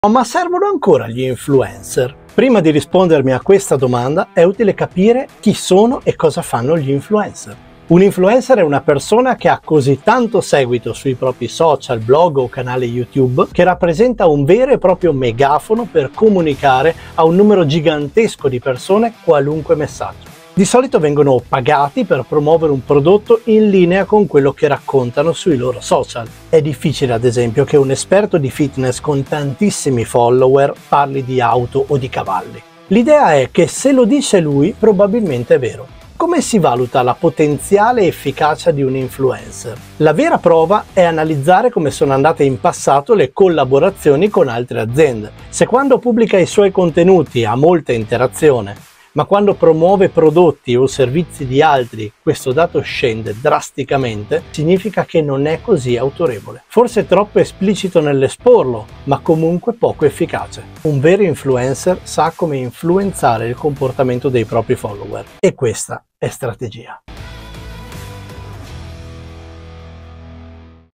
Ma servono ancora gli influencer? Prima di rispondermi a questa domanda è utile capire chi sono e cosa fanno gli influencer. Un influencer è una persona che ha così tanto seguito sui propri social, blog o canale YouTube che rappresenta un vero e proprio megafono per comunicare a un numero gigantesco di persone qualunque messaggio. Di solito vengono pagati per promuovere un prodotto in linea con quello che raccontano sui loro social. È difficile, ad esempio, che un esperto di fitness con tantissimi follower parli di auto o di cavalli. L'idea è che se lo dice lui, probabilmente è vero. Come si valuta la potenziale efficacia di un influencer? La vera prova è analizzare come sono andate in passato le collaborazioni con altre aziende. Se quando pubblica i suoi contenuti ha molta interazione, ma quando promuove prodotti o servizi di altri questo dato scende drasticamente, significa che non è così autorevole. Forse troppo esplicito nell'esporlo, ma comunque poco efficace. Un vero influencer sa come influenzare il comportamento dei propri follower, e questa è strategia.